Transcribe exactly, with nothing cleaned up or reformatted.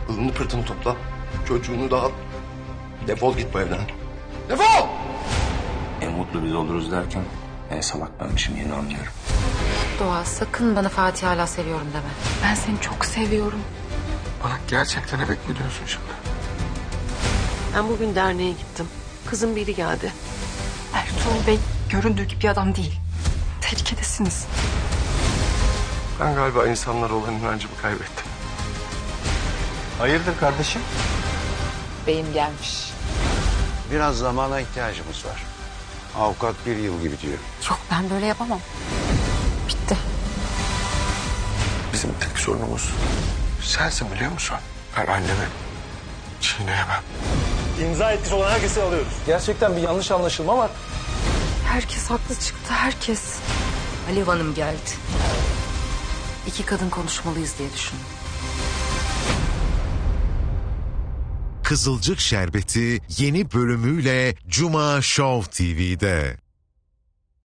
Ilını pırtını topla. Çocuğunu da al. Defol git bu evden. Defol! En mutlu biz oluruz derken en salak benmişim, yeni anlıyorum. Doğa, sakın bana Fatih hala seviyorum deme. Ben seni çok seviyorum. Bana gerçekten evet mi diyorsun şimdi? Ben bugün derneğe gittim. Kızın biri geldi. Ertuğrul Bey göründüğü gibi bir adam değil. Tehlikedesiniz. Ben galiba insanlara olan inancımı kaybettim. Hayırdır kardeşim? Beyim gelmiş. Biraz zamana ihtiyacımız var. Avukat bir yıl gibi diyor. Yok, ben böyle yapamam. Bitti. Bizim tek sorunumuz sensin, biliyor musun? Ben annemi çiğneyemem. İmza etmiş olan herkesi alıyoruz. Gerçekten bir yanlış anlaşılma var. Herkes haklı çıktı, herkes. Alev Hanım geldi. İki kadın konuşmalıyız diye düşündüm. Kızılcık Şerbeti yeni bölümüyle Cuma Show T V'de.